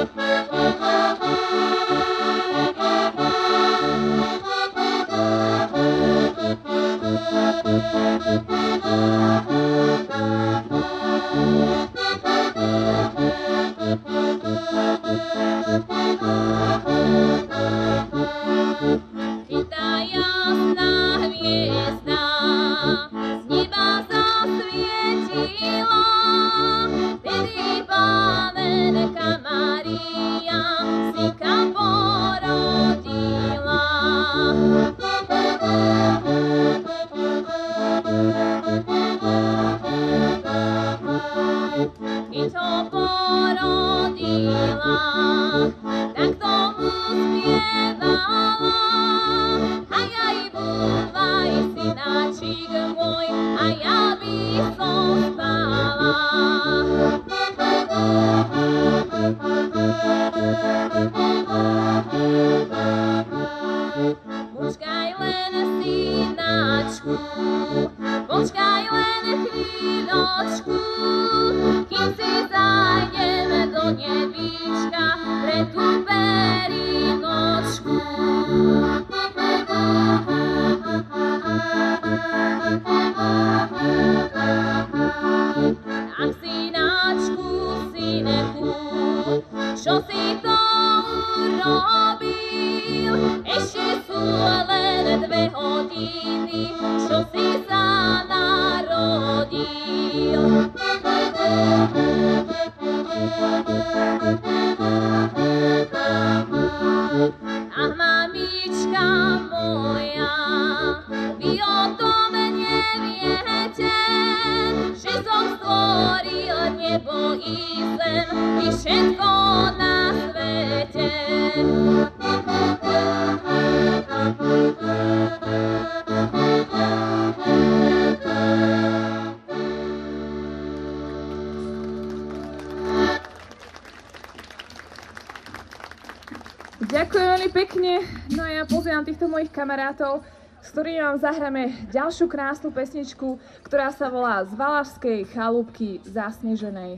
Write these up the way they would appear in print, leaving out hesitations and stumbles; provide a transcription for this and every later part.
Ďakujem veľmi pekne. No a ja pozývam týchto mojich kamarátov, s ktorými vám zahráme ďalšiu krásnu pesničku, ktorá sa volá Z Valašskej chalúbky zasneženej.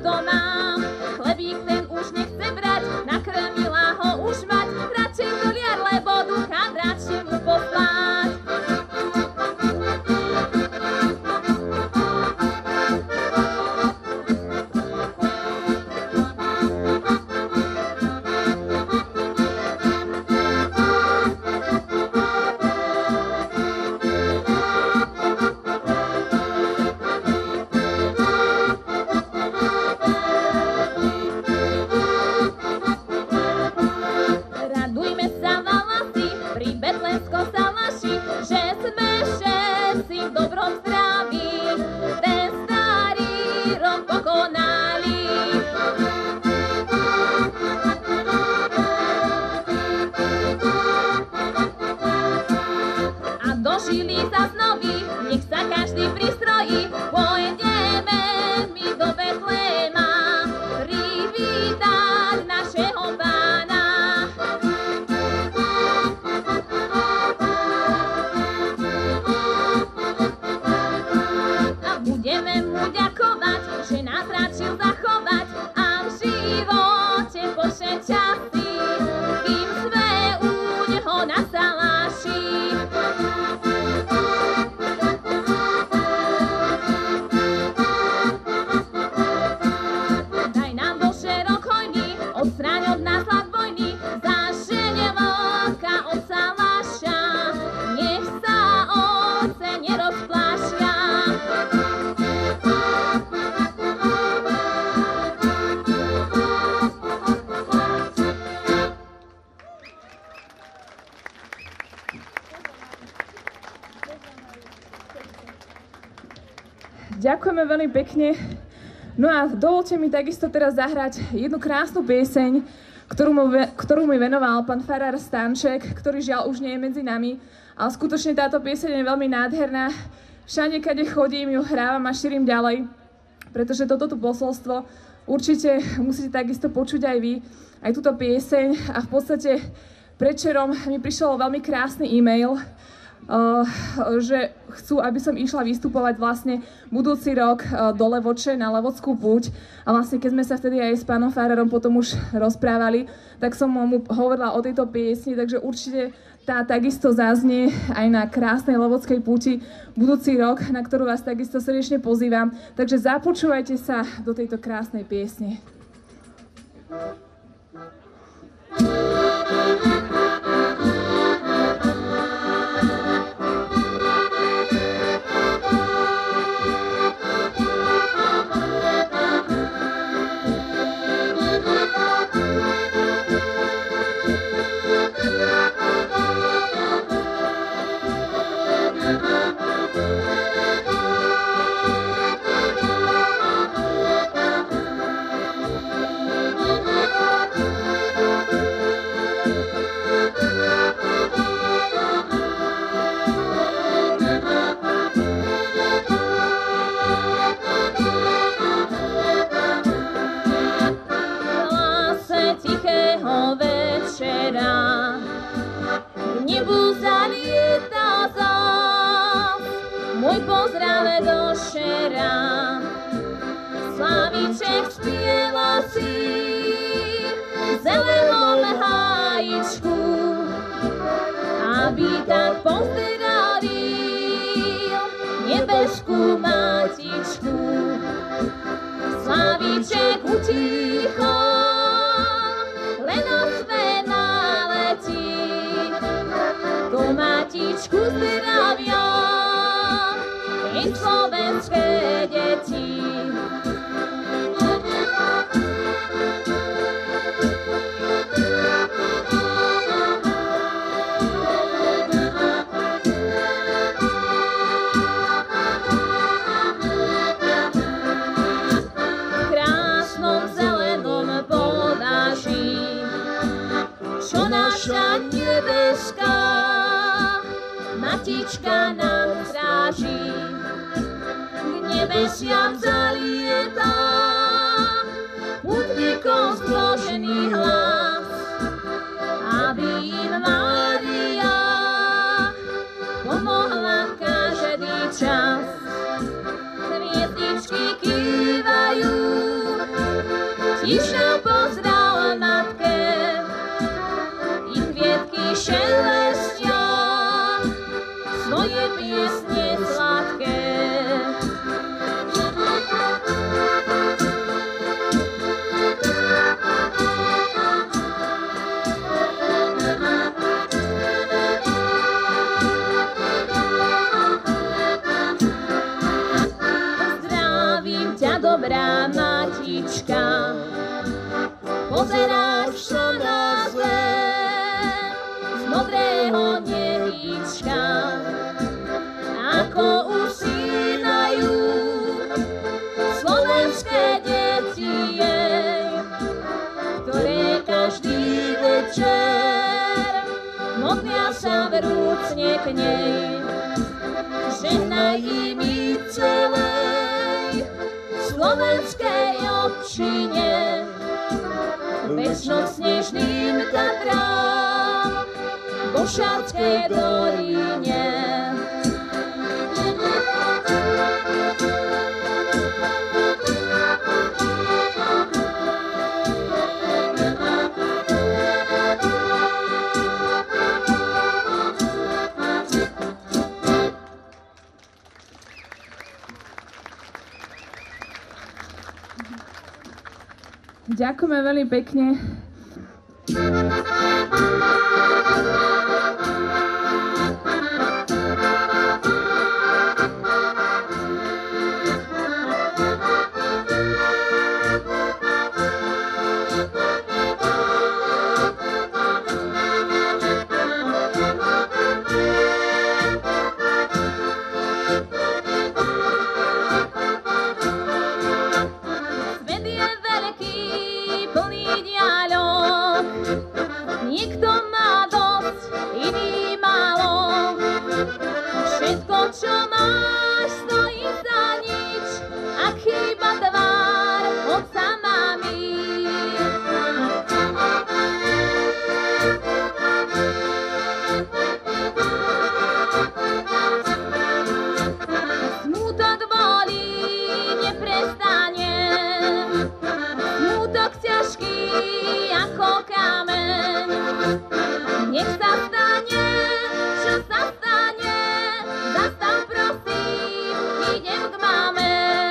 to mám. Chlebík ten už nechce brať, nakrmila ho už mať, radšej doliar, lebo ducha radšej mu poslať. Dožili sa znoví, nech sa každý pristrojí, pôjdeme my do Betléma privítať našeho Pána. A budeme mu ďakovať, že nás radšil zachovať a v živote počet časy, kým sme u neho na saláši. Odstráň od nás hlad vojny, zaženie vlka od saláša, nech sa ovce nerozplášia. Ďakujeme veľmi pekne. No a dovolte mi takisto teraz zahrať jednu krásnu pieseň, ktorú mi venoval pán farár Stanček, ktorý žiaľ už nie je medzi nami, ale skutočne táto pieseň je veľmi nádherná. Všade, kade chodím, ju hrávam a šírim ďalej, pretože toto posolstvo určite musíte takisto počuť aj vy, aj túto pieseň. A v podstate predčerom mi prišiel veľmi krásny e-mail, že chcú, aby som išla vystupovať vlastne budúci rok do Levoče na Levockú púť. A vlastne keď sme sa vtedy aj s pánom farárom potom už rozprávali, tak som mu hovorila o tejto piesni, takže určite tá takisto zaznie aj na krásnej Levockej púti budúci rok, na ktorú vás takisto srdečne pozývam. Takže započúvajte sa do tejto krásnej piesne. Môj pozdrav do šera, Slavíček spieva si v zelenom hájičku, aby tak pozdravil nebeskú matičku. Slavíček uticho, len o sve naletí, to matičku zdravia i slovenské deti. V krásnom zelenom podaží, čo naša nebeská matička nám stráži. Nebesiam zalieta putníkom splošený hlas, aby im Mária pomohla každý čas. Hviezdičky kývajú, tišou pozdrav matke, i kvietky šelestia svoje piesne sladké. Zdravím ťa, dobrá matička, pozeráš sa na zem z modrého nebička, ako usínajú slovenské deti jej, ktoré každý večer modlia sa vrúcne k nej. Žehnaj im i celej slovenskej občine, večnosť snežným Tatrám, Bošatskej doline. Ďakujeme veľmi pekne. Niekto má dosť, iný málo. Všetko, čo máš, stojí za nič, ak chýba tvár otca mami. Smútok bolí, neprestane, smútok ťažký ako kameň. Nech sa stane, čo sa stane, zastav prosím, idem k máme.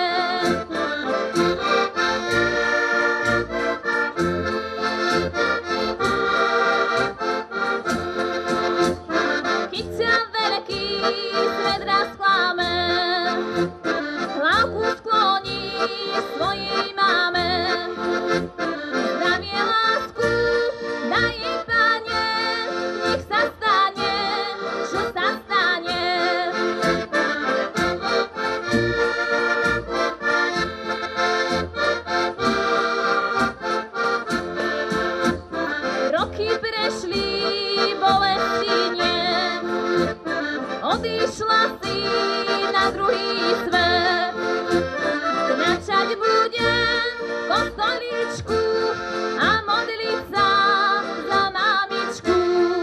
Keď ťa veľký svet raz klame, hlavku skloní svojej máme. Zdravie, lásku, daj jej, Pane, nech sa stane, čo sa stane. Roky prešli, bolesti nie, odišla si na druhý svet. Kráčať budem po stoličku a modliť sa za mamičku.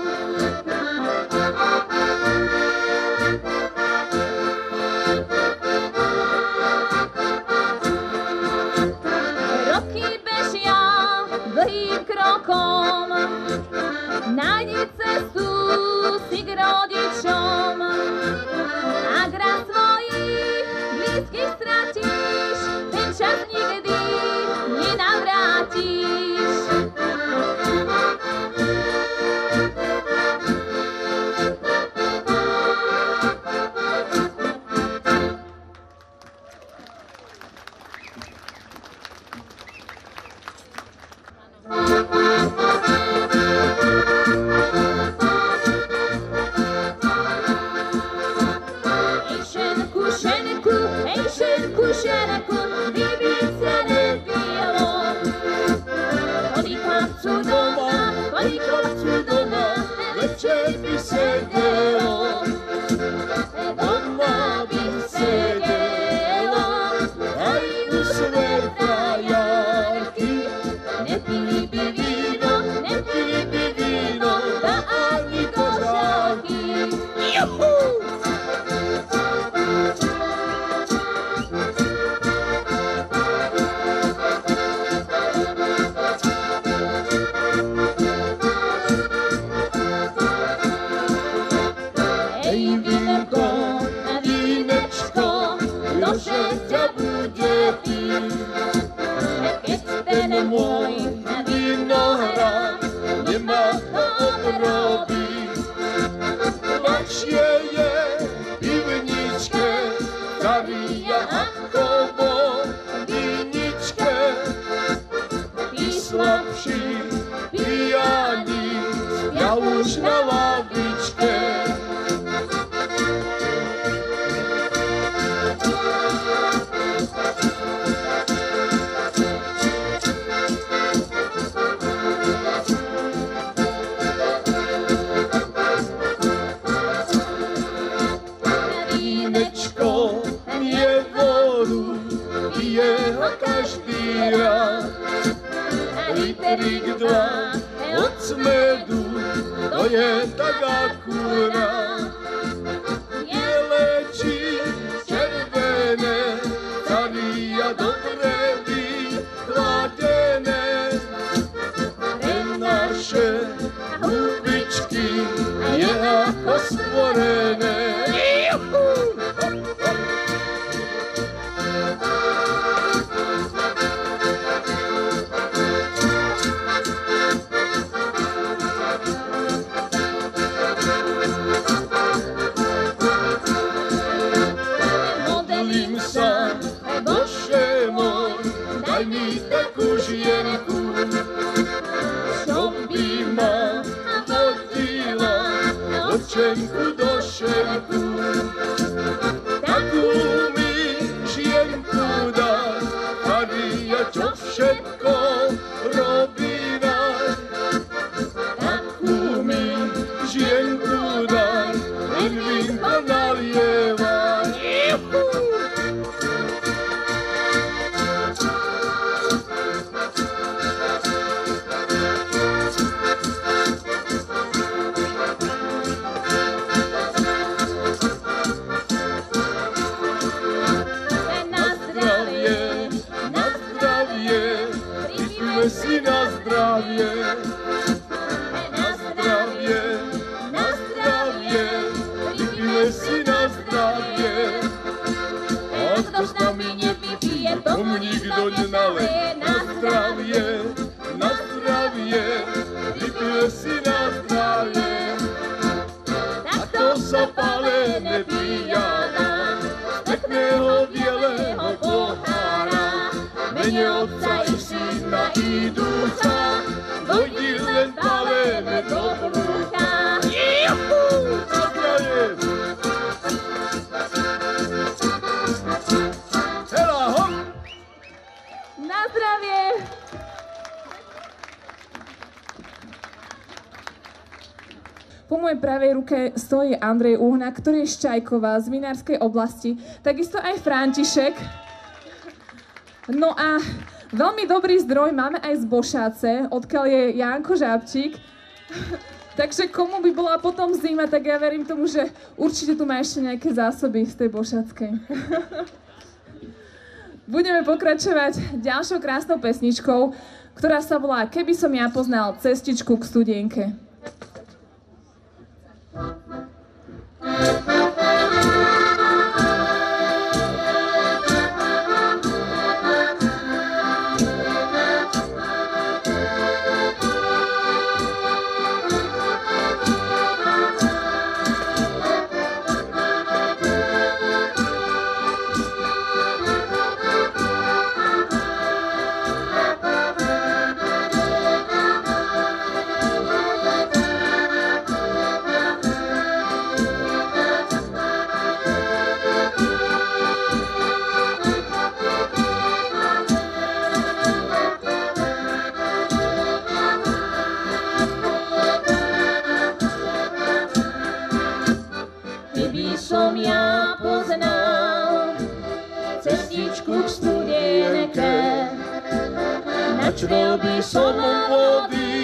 Roky bežia dlhým krokom, nájdi cestu si k rodičom. Ak raz svojich blízkych stratíš, ten čas nikdy nenavrátiš. mene môj, vinohrad nemá to obrobiť. Ľahšie je pivničke, Maria ako vo viničke. Tí slabší pijani spia už na lavičke. Vínečko je vodu, pije ho každý rád. Litrik 2 od smedu, to je tak akurát. Jelečí červené, Maria dobre vychladené. Pre naše hubičky je ako stvorené. Modlím sa, Bože môj, daj mi takú žienku, čo by ma vodila od šenku do šenku. Takú mi žienku daj, Maria, čo všetko robí daj. Takú mi žienku daj, len vínko nalievaj. Si na zdravie, na zdravie, na zdravie, vypijme si na zdravie. A kto s nami nevypije, tomu nikto nenaleje. Na zdravie, vypijme si na zdravie. Takto sa pálené pijada, z pekného bieleho pohára, mene Otca i Syna i Ducha, dojdi len pálené do brucha. Juhu! Zdravie! Hela, hop! Na zdravie! Po mojej pravej ruke stojí Andrej Uhna, ktorý je z Čajkova, z Vinárskej oblasti, takisto aj František. No a veľmi dobrý zdroj máme aj z Bošáce, odkiaľ je Janko Žabčík. Takže komu by bola potom zima, tak ja verím tomu, že určite tu má ešte nejaké zásoby z tej Bošáckej. Budeme pokračovať ďalšou krásnou pesničkou, ktorá sa volá Keby som ja poznal cestičku k studienke. Som ja poznal cestičku k studienke, načrel by som vody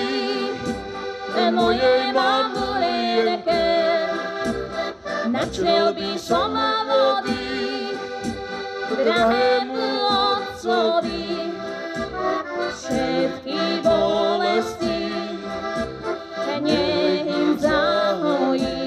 mojej mamulienke. Načrel by som vody drahému otcovi, všetky bolesti nech im zahojí.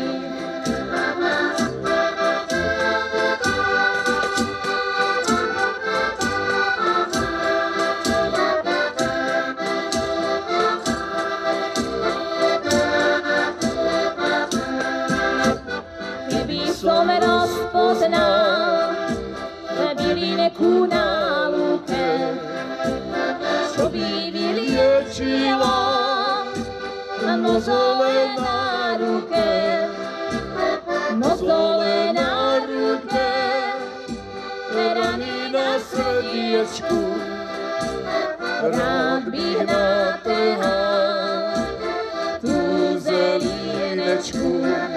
mi vyliečila mozole na ruke, mozole na ruke, rany na srdiečku, rád bych natrhal tú zelínečku.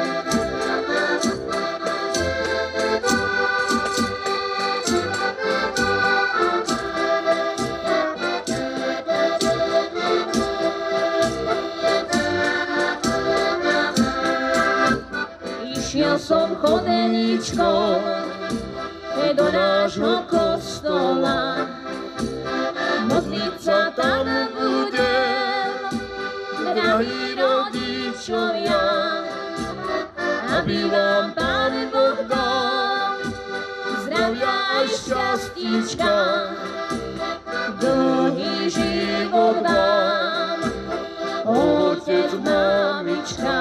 Išiel som chodeničkou do nášho kostola, modliť sa tam budem, drahí rodičovia, aby vám Pán Boh dal zdravia aj šťastíčka, dlhý život vám, otec, mamička.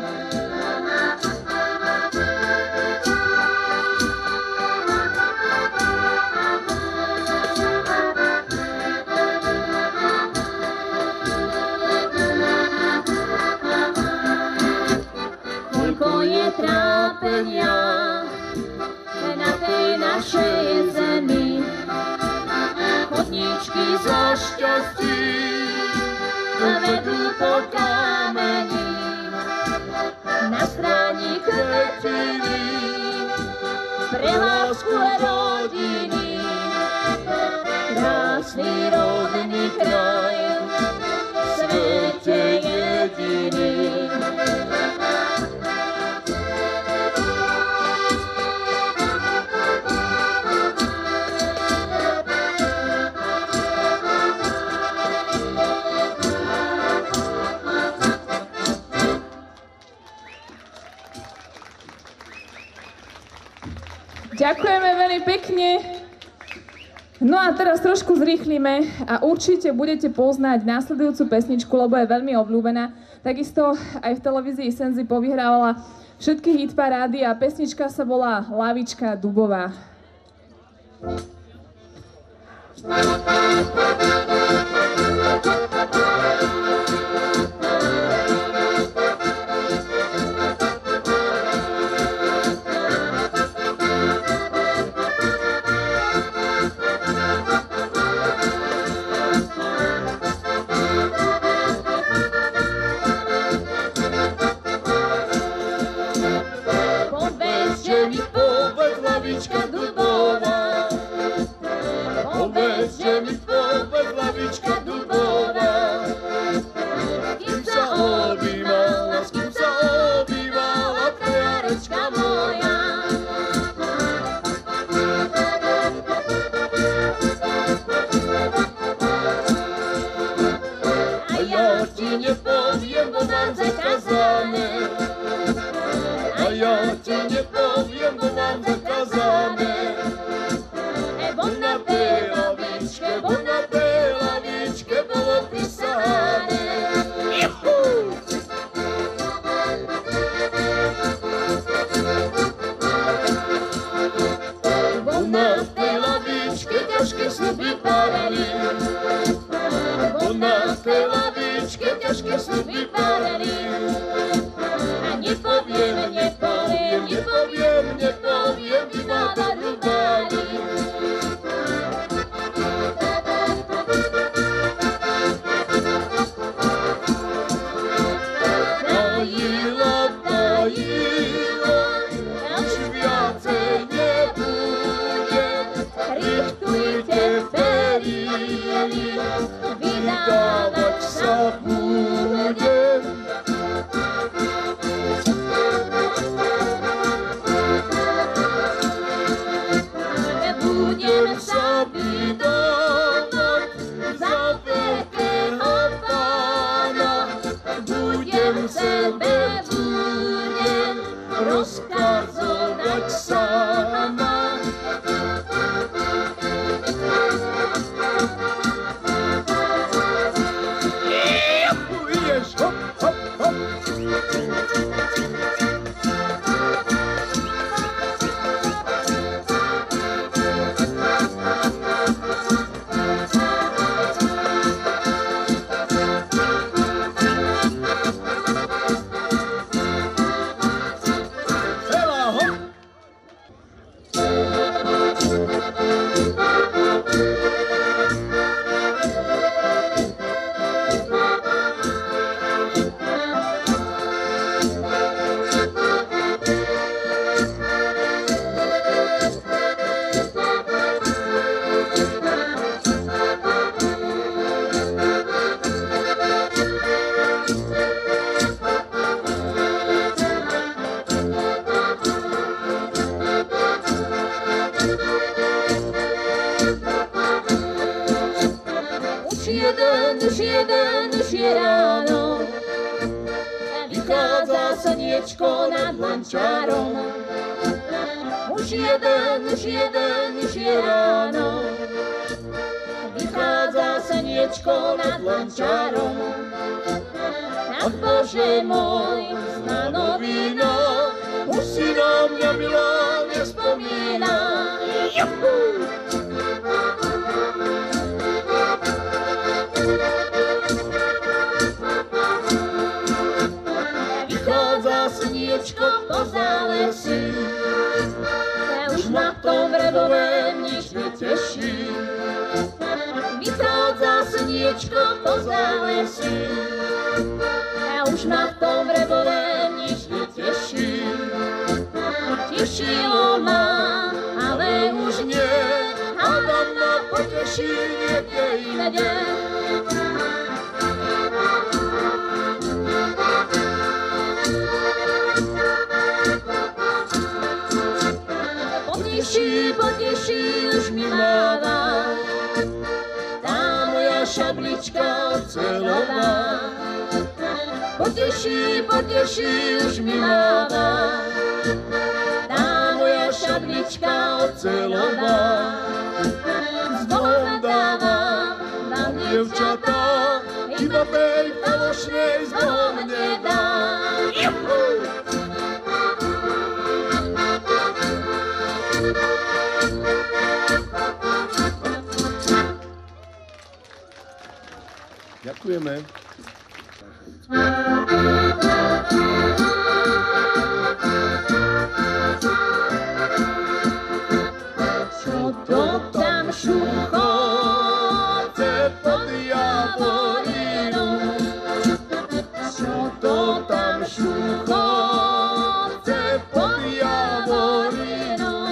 Trápenia na tej našej zemi, chodníčky zo šťastí vedú po kameni, na stráni kvetiny pre lásku rodiny, krásny rodný kraj v svete jediný. Ďakujeme veľmi pekne. No a teraz trošku zrýchlime a určite budete poznať následujúcu pesničku, lebo je veľmi obľúbená. Takisto aj v televízii Senzi povyhrávala všetky hitparády a pesnička sa volá Lavička dubová. už je ráno. Vychádza slniečko nad Lančárom. Už je ráno. Vychádza slniečko nad Lančárom. A Bože môj, stanovina, už si na mňa milá nespomína. Juhu! Vychádza slniečko po zálesi, už ma v tom vrebovém nič neteší. Vychádza slniečko po zálesi, už ma v tom vrebovém nič neteší. Tešilo ma, ale už nie, hádam ma poteší niekde inde. Poteší, už mi máva tá moja šablička oceľová. Poteší, už mi máva tá moja šablička oceľová. S Bohom dávam vám dievčatá, iba tej falošnej s Bohom nedám. Juhu! Ďakujeme. Čo to tam šuchóce pod Javorinou? Čo to tam šuchóce pod Javorinou?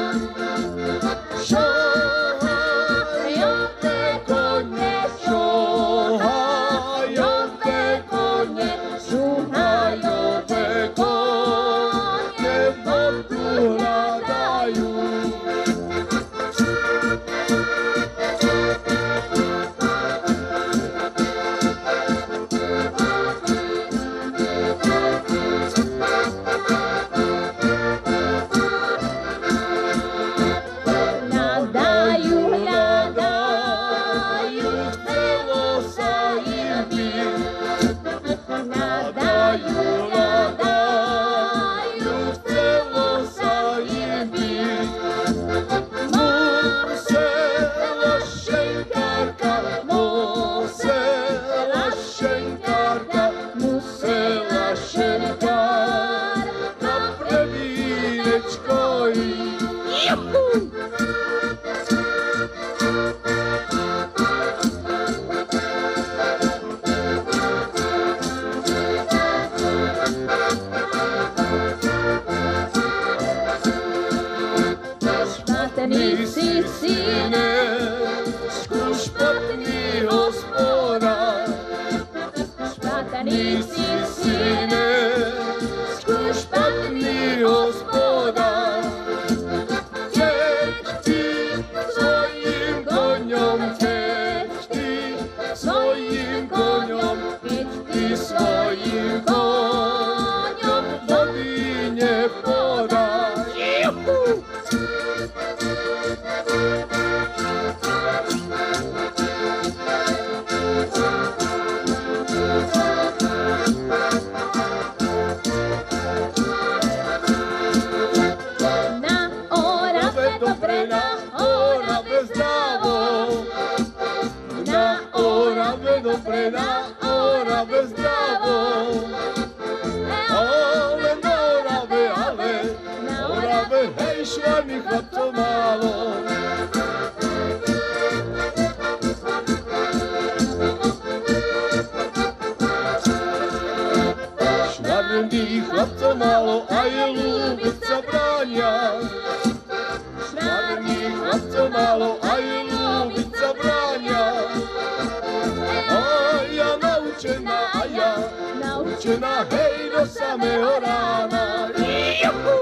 Naučená, hej, do samého rána. Juhu!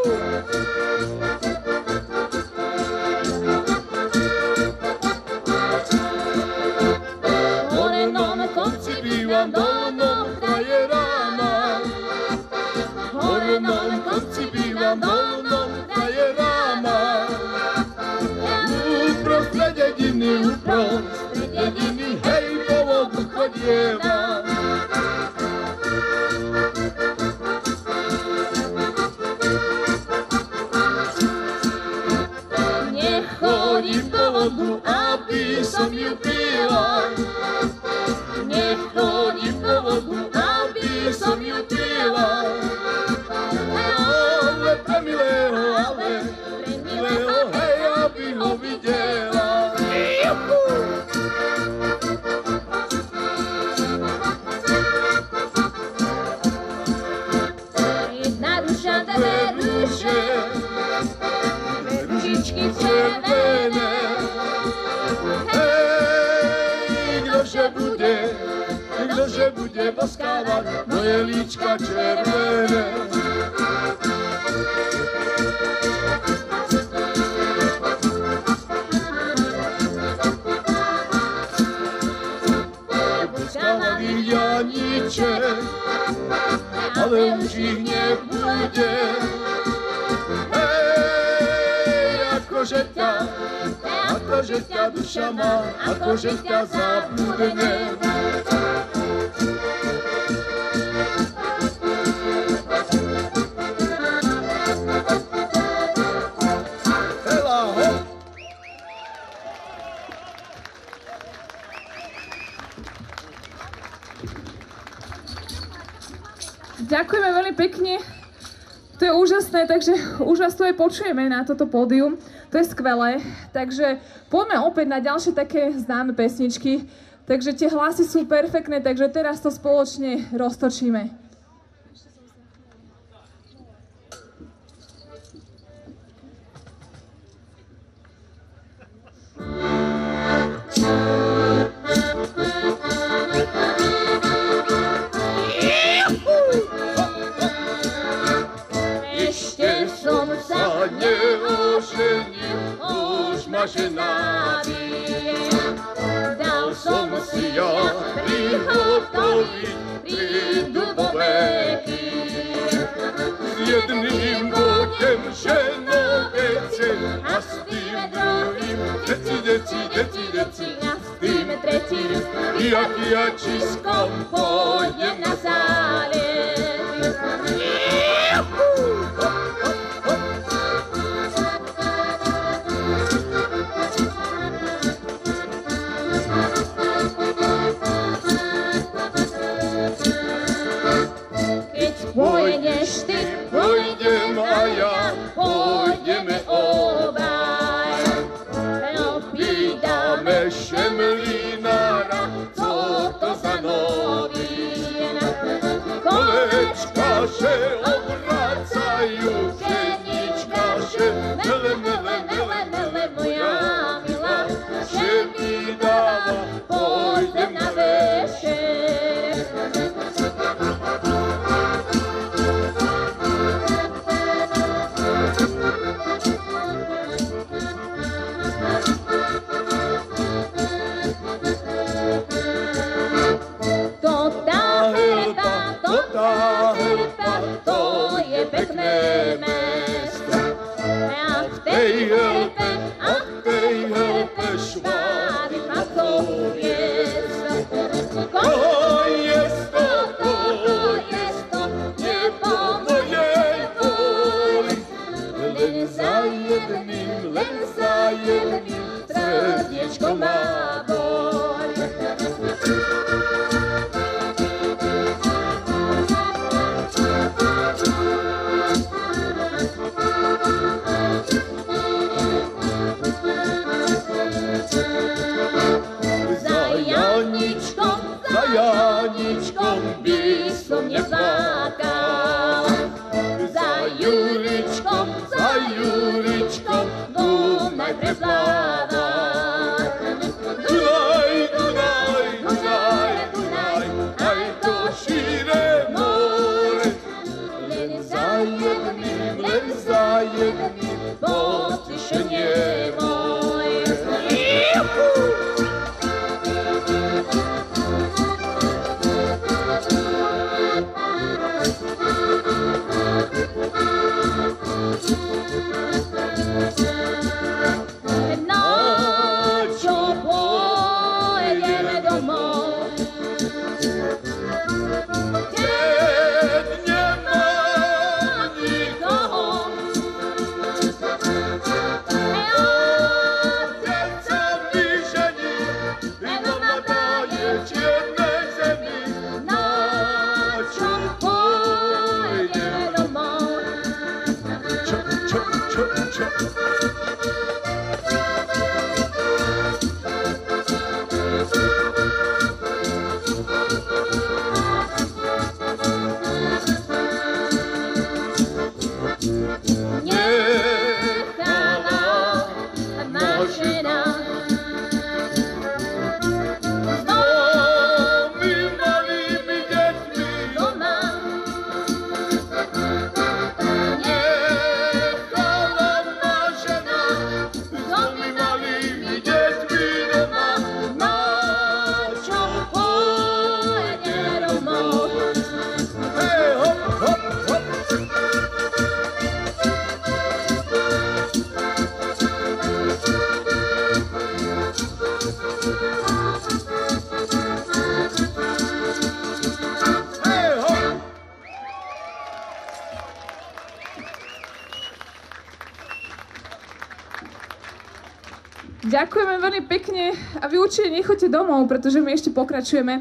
bývam dolnom frajerama. Hore na kopci bývam dolnom frajerama. Uprostred dediny, hej, po vodu chodievam. Nechodím po vodu, aby som ju pila. Nechodím po vodu, aby som ju pila. Ale pre milého, hej, aby ho videla. Jedna duša, dve duše, ružičky červené. Hej, kdože bude boskávať moje líčka červené. Boskávali Janíček, ale už ich nebude. Hej, akože ťa duša má, akože ťa zabudne. Hela, ho! Ďakujeme veľmi pekne. To je úžasné, takže už vás tu aj počujeme na toto pódium. To je skvelé. Takže poďme opäť na ďalšie také známe pesničky. Takže tie hlasy sú perfektné, takže teraz to spoločne roztočíme. Neoženil, už ma ženári. Dal som si ja prihotoviť tri duboveky. S jedným budem ženovece a s tým druhým deci. a s tým tretím Jak jačiskom pôjdem na záliv. Pôjdeš ty, pôjdem a ja, pôjdeme obaj. Opýtame šemlinára, co to za novín. Kolečka, že obracajú, ženička, že mele, moja milá, že mi dáva, pôjdem na večer. To je pekné mesto. A v tej helpe švári chlapcov miesto. To je sto, nebo mojej vôli. Len za jedným srdiečko má boj. Za Janičkom by som neplakal. Za Juličkom Dunaj prepláva. Dunaj, aj to šíre more. Len za jedným potešenie moje. Ďakujeme veľmi pekne a vy určite nechoďte domov, pretože my ešte pokračujeme.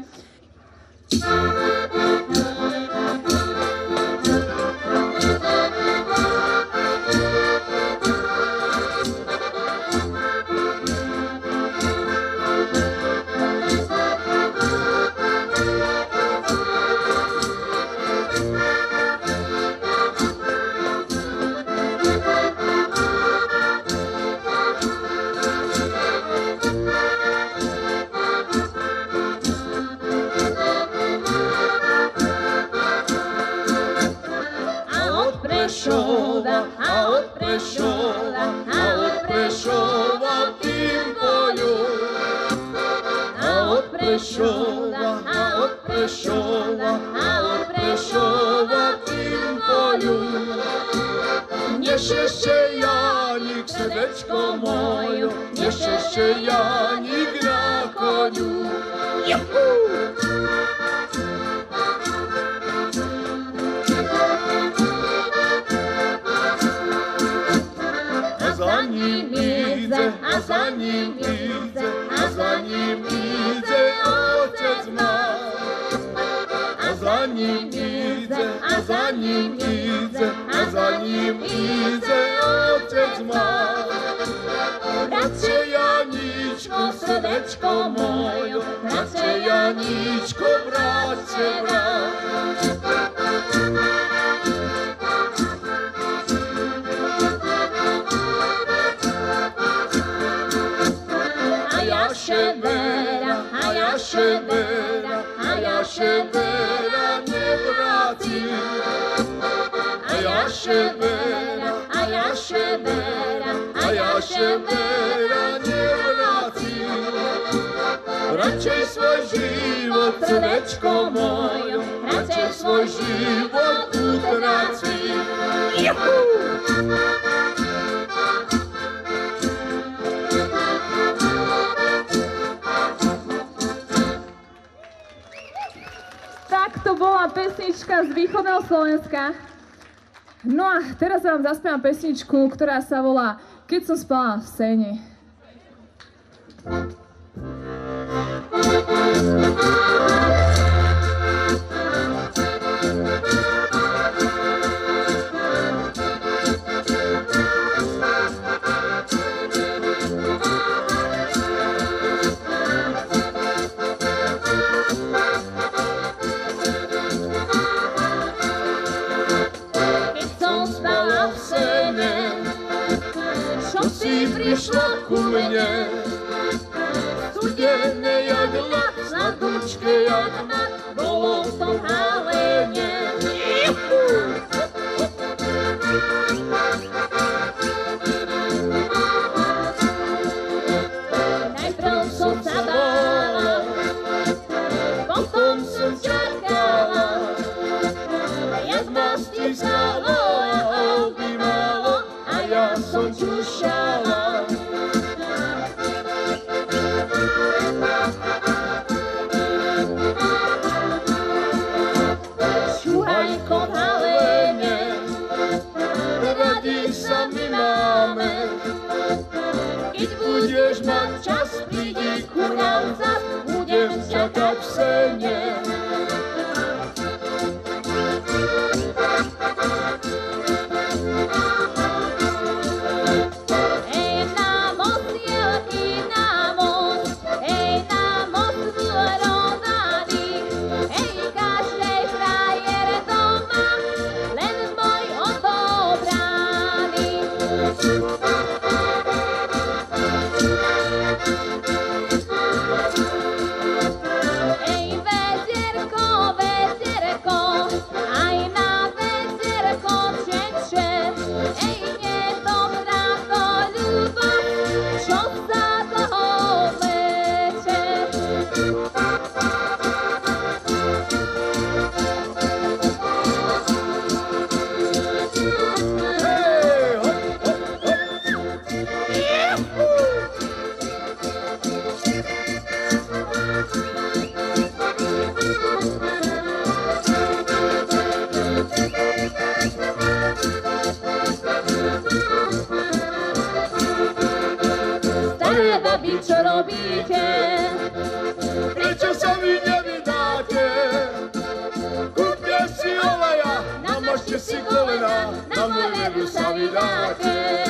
Niešešte Janík, srdečko moje, niešešte Janík na koniu. Juhu! A za ním ide, a za ním ide, a za ním ide otec náš. A za ním ide, a za ním ide, a za ním ide otec máš. Bratře Janíčko, srdečko moje, bratře Janíčko, bratře vrát. A ja šebera, a ja šebera, a ja šebera nevrátim. A ja šebera, a ja šebera, a ja šebera nevrátim. Radšej svoj život, srdečko moje, radšej svoj život utracím. Juhu! Tak to bola pesnička z východného Slovenska. No a teraz vám zaspievam pesničku, ktorá sa volá Keď som spala v scéne. Prišla ku mne, studené jak ľad, sladúčke jak mat, bolo v tom halene. Najprv som sa bála, potom som čakala, jak ma stiskalo a objímalo, a ja som čušala. Keď budeš mať čas, prídi ku nám zas, budem čakať v scéne. Ej na most, jelky na most, ej na most vyrovnaný, ej každej frajer doma, len môj odobraný. Ej vezier vy čo robíte? Prečo sa vy nevydáte? Kúpte si oleja, namažte si kolena, na moleru sa vydáte.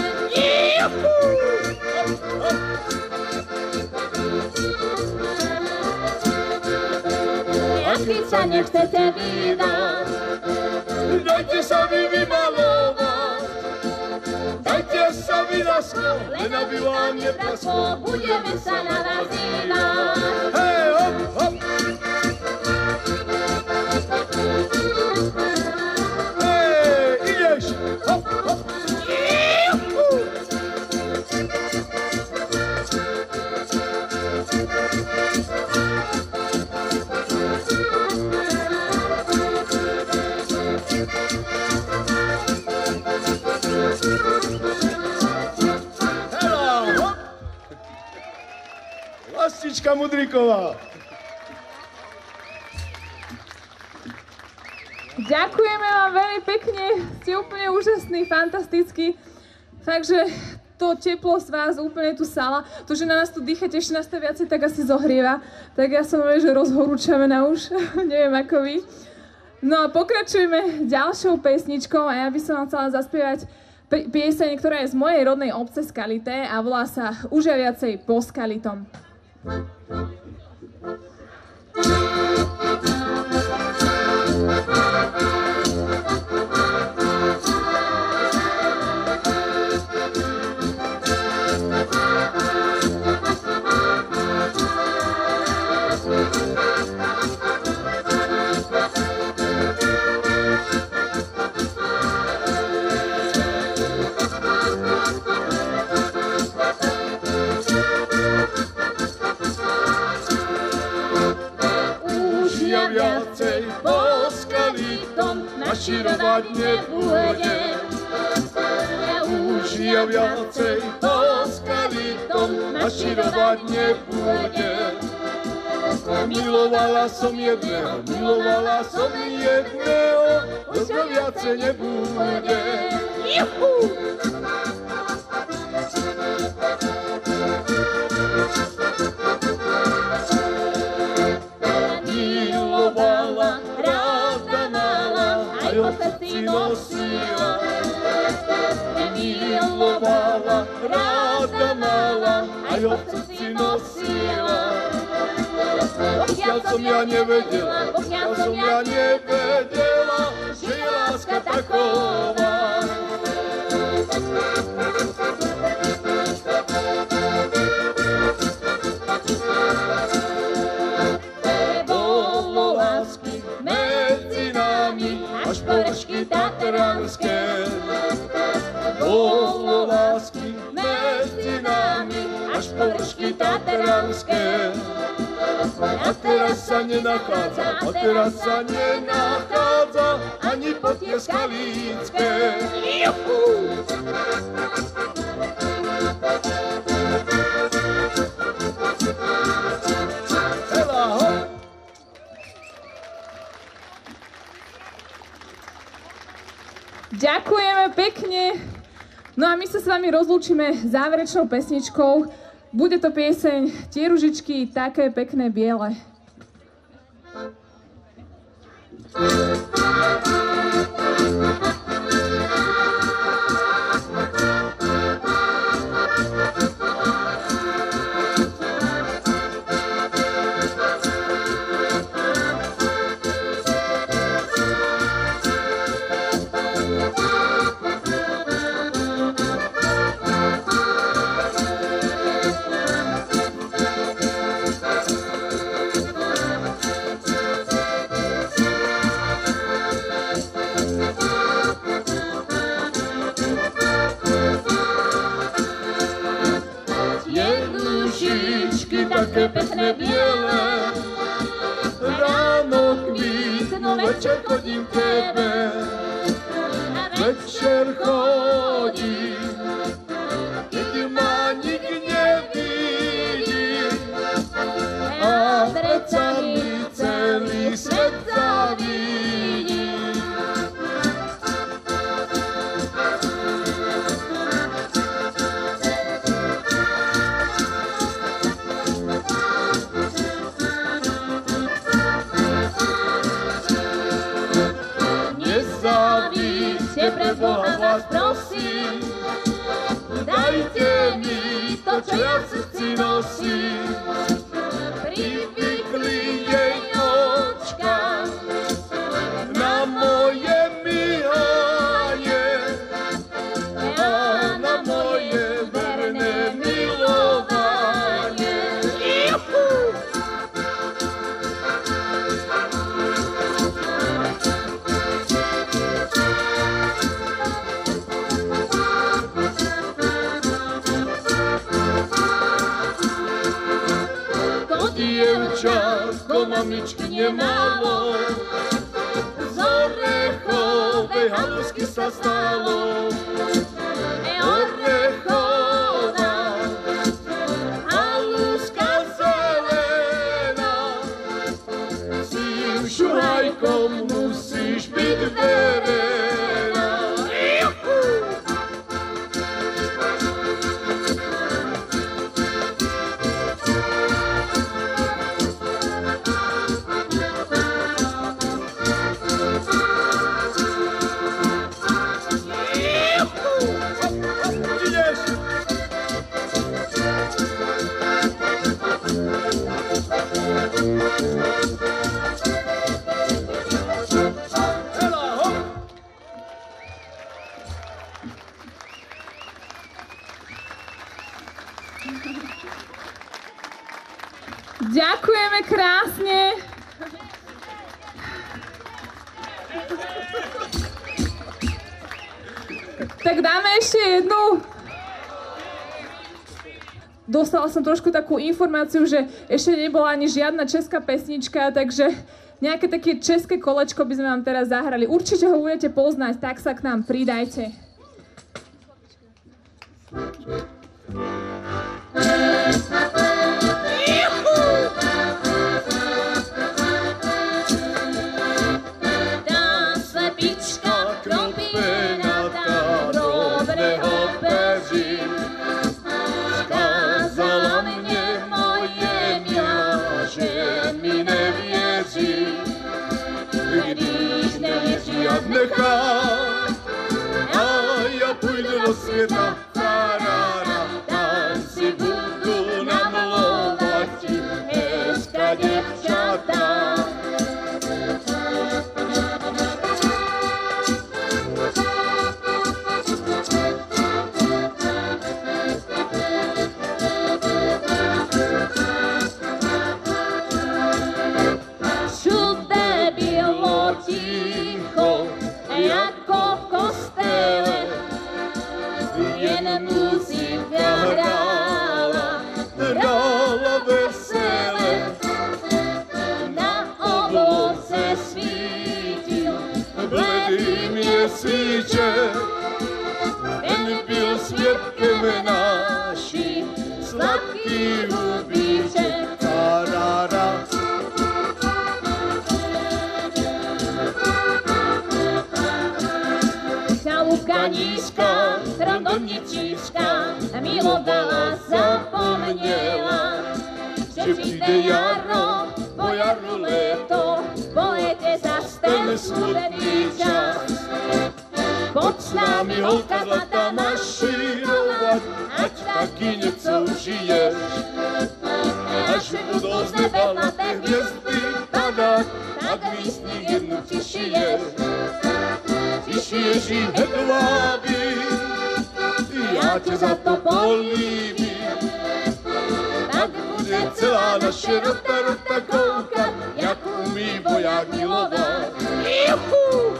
A keď sa nechcete vydať, dajte sa vy vymalovať. Dajte sa vy na sklo, len aby vám neprasklo. budeme sa na vás vydať. Hej, hop, hop. Hej, ideš. Hop, hop. Lastička Mudríková. Ďakujeme vám veľmi pekne, ste úplne úžasní, fantastickí. Takže to teplo z vás úplne tu sala, to, že na nás tu dýchate, ešte nás to viacej tak asi zohrieva. Tak ja som že rozhorúčavená už, neviem ako vy. No a pokračujeme ďalšou pesničkou a ja by som vám chcela zaspievať pieseň, ktorá je z mojej rodnej obce Skalité a volá sa Už je viacej po Skalitom. Viacej po Skalitom naširovať nebudem. Už ja viacej po Skalitom naširovať nebudem. Milovala som jedného, už ja viacej nebudem. Juhu! Milovala, ráda mala, aj po srdci nosila. Milovala, ráda mala, aj po srdci nosila. Pokiaľ som ja nevedela, že je láska taková. Bolo lásky medzi nami, až po vršky tatranské. Bolo lásky medzi nami, až po vršky tatranské. A teraz sa nenachádza, ani po tie Skalické. Juhu! Hela, hop! Ďakujeme pekne. No a my sa s vami rozlúčime záverečnou pesničkou. Bude to pieseň Tie ružičky také pekné biele. Také pekné biele, ráno kvítnu, večer chodím k tebe. Večer chodím, keď ma nik nevidí. A predsa mi celý svet zavidí. v srdci nosí. Privykli jej očka na moje myhanie a na moje verné milovanie. Dievčatko mamičky nemalo, z orechovej halusky sa stalo. Orechová haluska zelená, s tým šuhajkom musíš byť verená. Ďakujeme krásne. Tak dáme ešte jednu. Dostala som trošku takú informáciu, že ešte nebola ani žiadna česká pesnička, takže nejaké také české kolečko by sme vám teraz zahrali. Určite ho budete poznať, tak sa k nám pridajte. Nechá a ja pôjdu do sveta, tarára, tam si budú namlovať ti hezká devčatá. Všude bylo ticho, jako v kostele, jen muzika hrála vesele. Na obloze svítil Bledý měsíček, ten byl svědkem našich sladký ubíček. Tarára. Chalúbka nízka, rondovničíška, milovala, zapomněla, že přijde jaro, po jaru léto, po létě zas ten smutný čas. Pojď s námi, holka zlatá, mašírovat, ať taky něco užiješ. Až budou z neba na té hvězdy padat, tak místní jednu přišiješ. Přišiješ jí hedvábí, já tě za to políbím. Tak bude celá naše rota koukat, jak umí voják milovat. Juhu!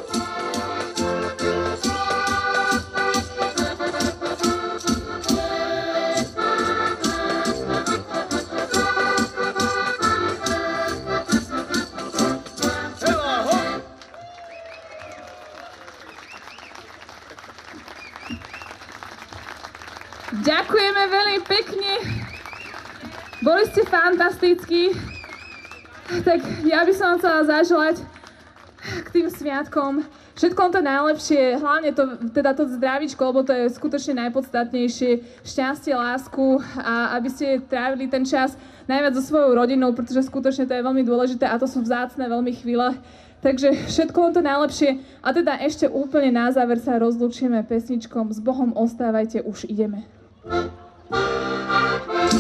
Ďakujeme veľmi pekne. Boli ste fantastickí. Tak ja by som vám chcela zaželať k tým sviatkom všetko to najlepšie, hlavne to zdravíčko, lebo to je skutočne najpodstatnejšie, šťastie, lásku a aby ste trávili ten čas najviac so svojou rodinou, pretože skutočne to je veľmi dôležité a to sú vzácne veľmi chvíle. Takže všetko to najlepšie a teda ešte úplne na záver sa rozlúčime pesničkom S Bohom ostávajte, už ideme.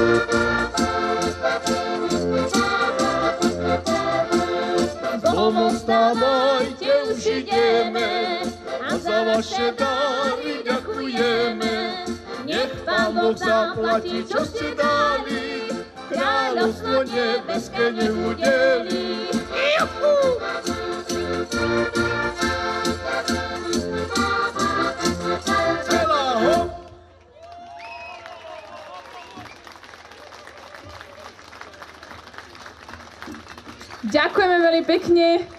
Domu stávajte, už ideme a za vaše dáry ďakujeme. Nech Pán Boh zaplatí, čo ste dali, kráľovstvo nebeské neudelí. Juhu! Celá hop! Ďakujeme veľmi pekne.